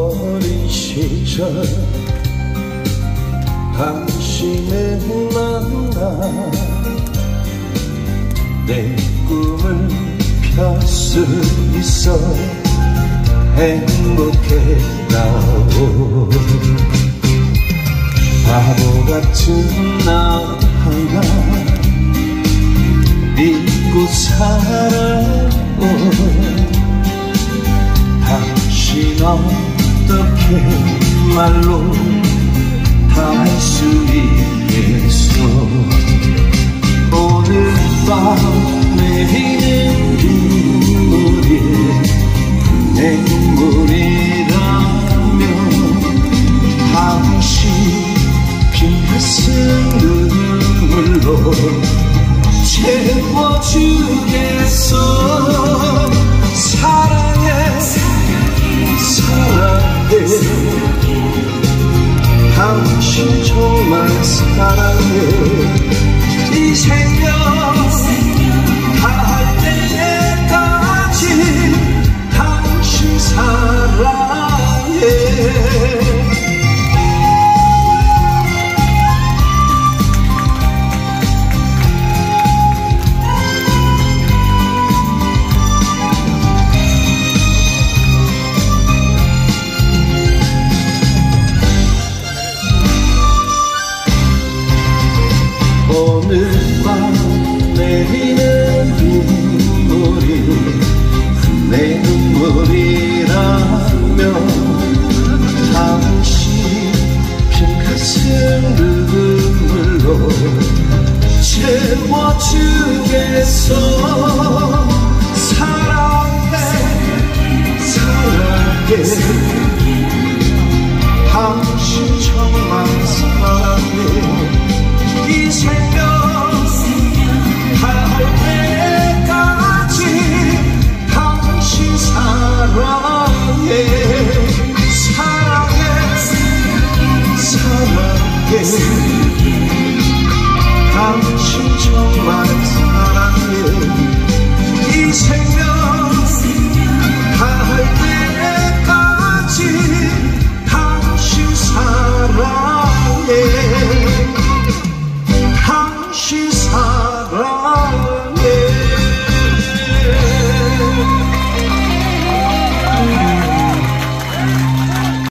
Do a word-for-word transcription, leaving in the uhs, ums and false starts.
어린 시절 당신을 만나 내 꿈을 펼 수 있어 행복했다오. 바보 같은 나 하나 믿고 살아오. 당신 어떻게 말로 할 수 있겠어. 오늘 밤 내리는 눈물이 내 눈물이라면 당신 빈 가슴 눈물로 채워주겠어. 사랑해 사랑해 당신 정말 사랑해. 이 생명 다할 때까지 당신 사랑해. 오늘 밤 내리는 눈물이 내 눈물이라면 당신 빈 가슴 눈물로 채워주겠어. 사랑해 사랑해 당신 정말 사랑해. 이 생